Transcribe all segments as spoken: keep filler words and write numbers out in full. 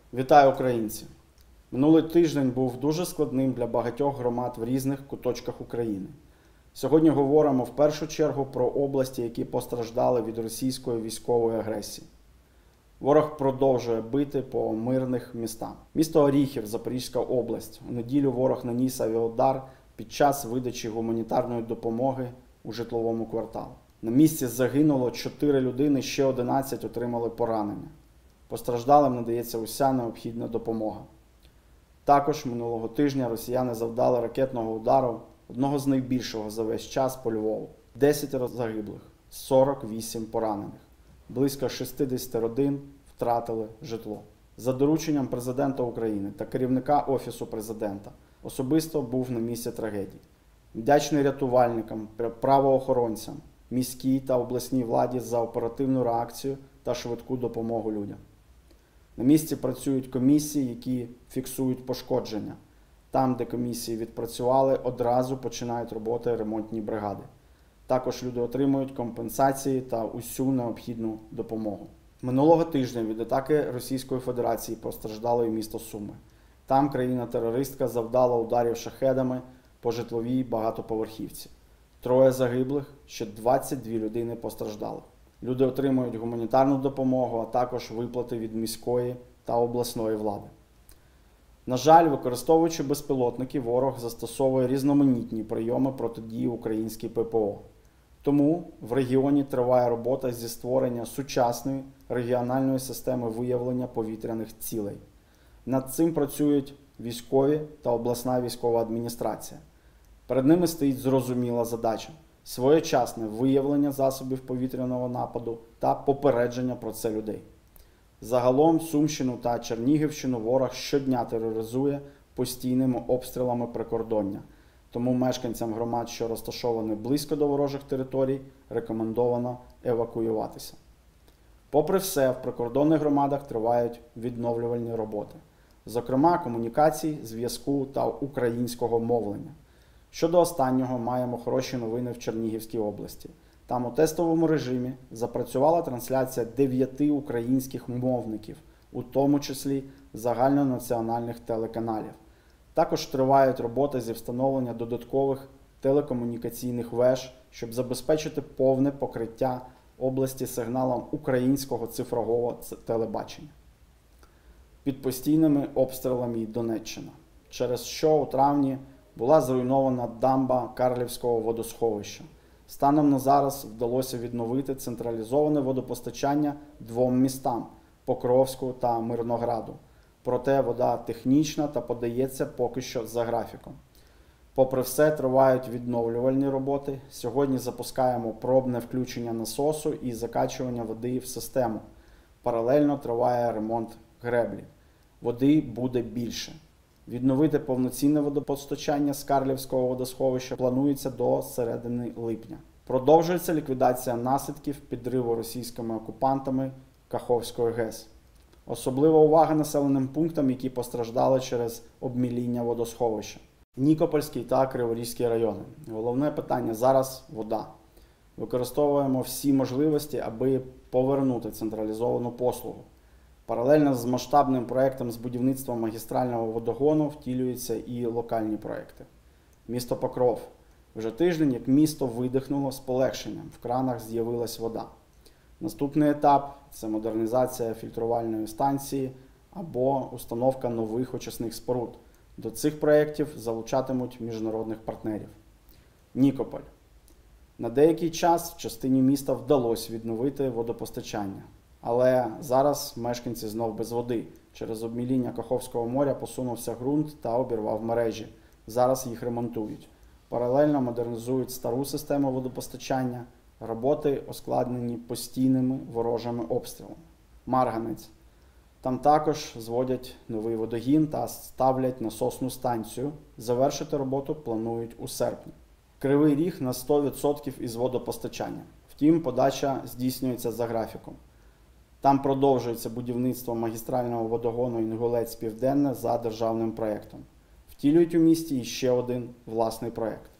Вітаю, українці! Минулий тиждень був дуже складним для багатьох громад в різних куточках України. Сьогодні говоримо в першу чергу про області, які постраждали від російської військової агресії. Ворог продовжує бити по мирних містах. Місто Оріхів, Запорізька область. У неділю ворог наніс авіаудар під час видачі гуманітарної допомоги у житловому кварталі. На місці загинуло чотири людини, ще одинадцять отримали поранення. Постраждалим надається уся необхідна допомога. Також минулого тижня росіяни завдали ракетного удару, одного з найбільшого за весь час по Львову. десять загиблих, сорок вісім поранених. Близько шістдесят родин втратили житло. За дорученням президента України та керівника Офісу президента особисто був на місці трагедії. Вдячний рятувальникам, правоохоронцям, міській та обласній владі за оперативну реакцію та швидку допомогу людям. На місці працюють комісії, які фіксують пошкодження. Там, де комісії відпрацювали, одразу починають роботи ремонтні бригади. Також люди отримують компенсації та усю необхідну допомогу. Минулого тижня від атаки Російської Федерації постраждало і місто Суми. Там країна-терористка завдала ударів шахедами по житловій багатоповерхівці. Троє загиблих, ще двадцять дві людини постраждали. Люди отримують гуманітарну допомогу, а також виплати від міської та обласної влади. На жаль, використовуючи безпілотники, ворог застосовує різноманітні прийоми протидії українській ППО. Тому в регіоні триває робота зі створення сучасної регіональної системи виявлення повітряних цілей. Над цим працюють військові та обласна військова адміністрація. Перед ними стоїть зрозуміла задача – своєчасне виявлення засобів повітряного нападу та попередження про це людей. Загалом Сумщину та Чернігівщину ворог щодня тероризує постійними обстрілами прикордоння. Тому мешканцям громад, що розташовані близько до ворожих територій, рекомендовано евакуюватися. Попри все, в прикордонних громадах тривають відновлювальні роботи. Зокрема, комунікацій, зв'язку та українського мовлення. Щодо останнього, маємо хороші новини в Чернігівській області. Там у тестовому режимі запрацювала трансляція дев'яти українських мовників, у тому числі загальнонаціональних телеканалів. Також тривають роботи зі встановлення додаткових телекомунікаційних веж, щоб забезпечити повне покриття області сигналом українського цифрового телебачення. Під постійними обстрілами й Донеччина, через що у травні була зруйнована дамба Карлівського водосховища. Станом на зараз вдалося відновити централізоване водопостачання двом містам – Покровську та Мирнограду. Проте вода технічна та подається поки що за графіком. Попри все, тривають відновлювальні роботи. Сьогодні запускаємо пробне включення насосу і закачування води в систему. Паралельно триває ремонт греблі. Води буде більше. Відновити повноцінне водопостачання з Карлівського водосховища планується до середини липня. Продовжується ліквідація наслідків підриву російськими окупантами Каховської ГЕС. Особлива увага населеним пунктам, які постраждали через обміління водосховища. Нікопольський та Криворізький райони. Головне питання зараз – вода. Використовуємо всі можливості, аби повернути централізовану послугу. Паралельно з масштабним проєктом з будівництва магістрального водогону втілюються і локальні проєкти. Місто Покров. Вже тиждень, як місто видихнуло з полегшенням, в кранах з'явилась вода. Наступний етап – це модернізація фільтрувальної станції або установка нових очисних споруд. До цих проєктів залучатимуть міжнародних партнерів. Нікополь. На деякий час в частині міста вдалося відновити водопостачання. Але зараз мешканці знов без води. Через обміління Каховського моря посунувся ґрунт та обірвав мережі. Зараз їх ремонтують. Паралельно модернізують стару систему водопостачання. Роботи ускладнені постійними ворожими обстрілами. Марганець. Там також зводять новий водогін та ставлять насосну станцію. Завершити роботу планують у серпні. Кривий Ріг на сто відсотків із водопостачання. Втім, подача здійснюється за графіком. Там продовжується будівництво магістрального водогону Інгулець-Південне за державним проєктом. Втілюють у місті іще один власний проєкт.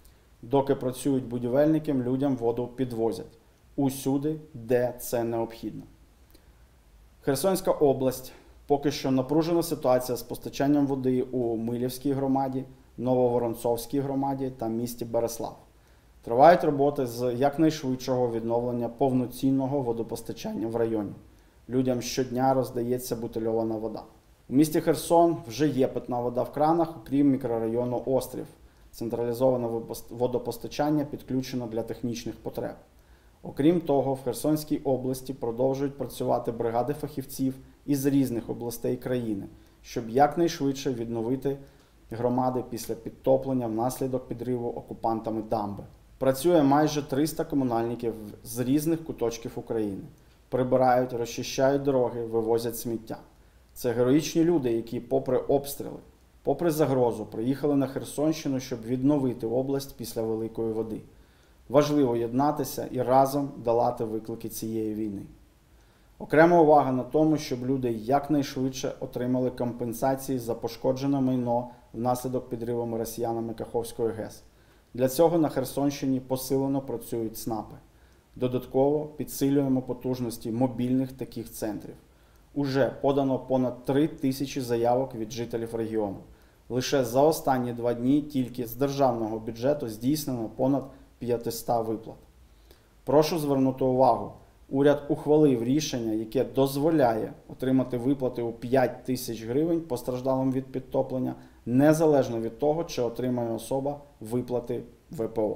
Доки працюють будівельники, людям воду підвозять. Усюди, де це необхідно. Херсонська область. Поки що напружена ситуація з постачанням води у Милівській громаді, Нововоронцовській громаді та місті Береслав. Тривають роботи з якнайшвидшого відновлення повноцінного водопостачання в районі. Людям щодня роздається бутильована вода. У місті Херсон вже є питна вода в кранах, окрім мікрорайону Острів. Централізоване водопостачання підключено для технічних потреб. Окрім того, в Херсонській області продовжують працювати бригади фахівців із різних областей країни, щоб якнайшвидше відновити громади після підтоплення внаслідок підриву окупантами дамби. Працює майже триста комунальників з різних куточків України. Прибирають, розчищають дороги, вивозять сміття. Це героїчні люди, які попри обстріли, попри загрозу, приїхали на Херсонщину, щоб відновити область після великої води. Важливо єднатися і разом долати виклики цієї війни. Окрема увага на тому, щоб люди якнайшвидше отримали компенсації за пошкоджене майно внаслідок підриву росіянами Каховської ГЕС. Для цього на Херсонщині посилено працюють СНАПи. Додатково підсилюємо потужності мобільних таких центрів. Уже подано понад три тисячі заявок від жителів регіону. Лише за останні два дні тільки з державного бюджету здійснено понад п'ятсот виплат. Прошу звернути увагу, уряд ухвалив рішення, яке дозволяє отримати виплати у п'ять тисяч гривень постраждалим від підтоплення, незалежно від того, чи отримає особа виплати В П О.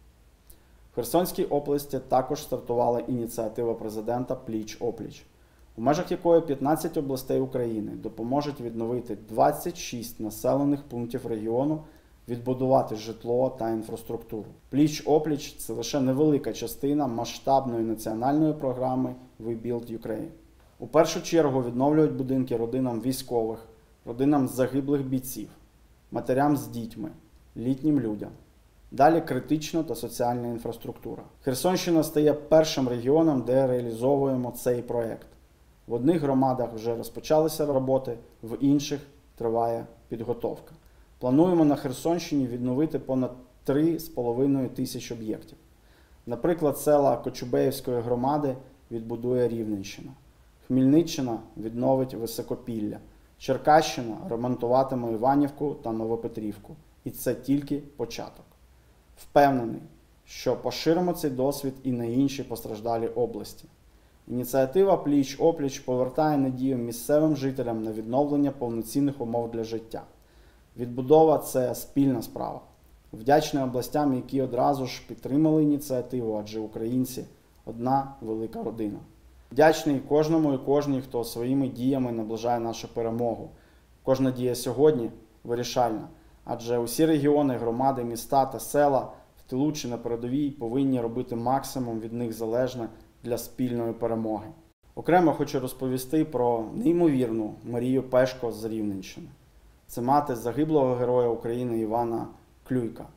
В Херсонській області також стартувала ініціатива президента «Пліч-опліч», у межах якої п'ятнадцять областей України допоможуть відновити двадцять шість населених пунктів регіону, відбудувати житло та інфраструктуру. Пліч-опліч – це лише невелика частина масштабної національної програми «We Build Ukraine». У першу чергу відновлюють будинки родинам військових, родинам загиблих бійців, матерям з дітьми, літнім людям. Далі критична та соціальна інфраструктура. Херсонщина стає першим регіоном, де реалізовуємо цей проєкт. В одних громадах вже розпочалися роботи, в інших триває підготовка. Плануємо на Херсонщині відновити понад три з половиною тисяч об'єктів. Наприклад, села Кочубеївської громади відбудує Рівненщина. Хмельниччина відновить Високопілля. Черкащина ремонтуватиме Іванівку та Новопетрівку. І це тільки початок. Впевнений, що поширимо цей досвід і на інші постраждалі області. Ініціатива «Пліч-опліч» повертає надію місцевим жителям на відновлення повноцінних умов для життя. Відбудова – це спільна справа. Вдячний областям, які одразу ж підтримали ініціативу, адже українці – одна велика родина. Вдячний кожному і кожній, хто своїми діями наближає нашу перемогу. Кожна дія сьогодні вирішальна, адже усі регіони, громади, міста та села в тилу чи на передовій повинні робити максимум від них залежне для спільної перемоги. Окремо хочу розповісти про неймовірну Марію Пешко з Рівненщини. Це мати загиблого героя України Івана Клюйка.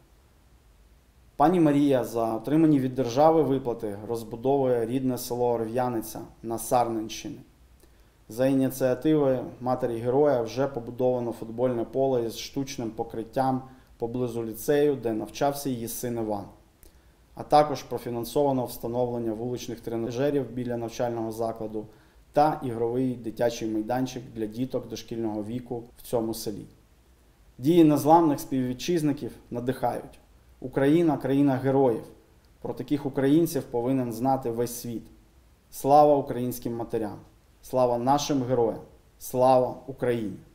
Пані Марія за отримані від держави виплати розбудовує рідне село Орв'яниця на Сарненщині. За ініціативою матері героя вже побудовано футбольне поле із штучним покриттям поблизу ліцею, де навчався її син Іван. А також профінансовано встановлення вуличних тренажерів біля навчального закладу та ігровий дитячий майданчик для діток дошкільного віку в цьому селі. Дії незламних співвітчизників надихають. Україна – країна героїв. Про таких українців повинен знати весь світ. Слава українським матерям! Слава нашим героям! Слава Україні!